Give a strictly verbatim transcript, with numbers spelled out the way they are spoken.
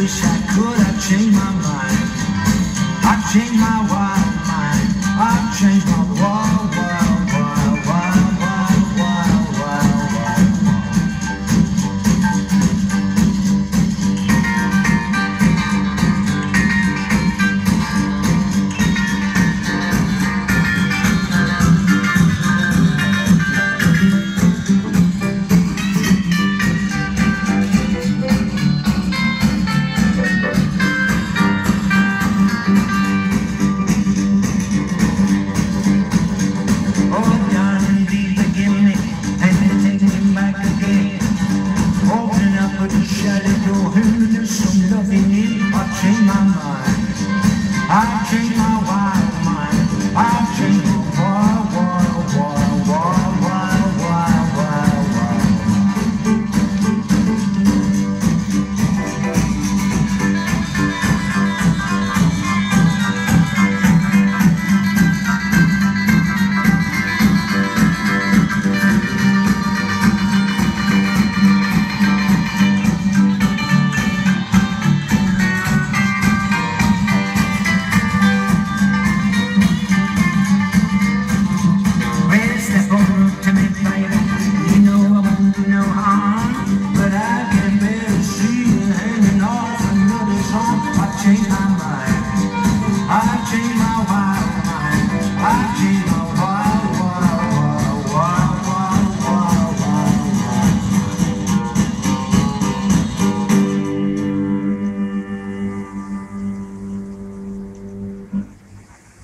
wish I could, I'd change my mind. I'd change my wild mind. I'd change my wild, wild, wild, wild, wild, wild, wild, wild. I change my wild mind. I change my wild, wild, wild, wild, wild, wild, wild, wild. Change my mind. I change my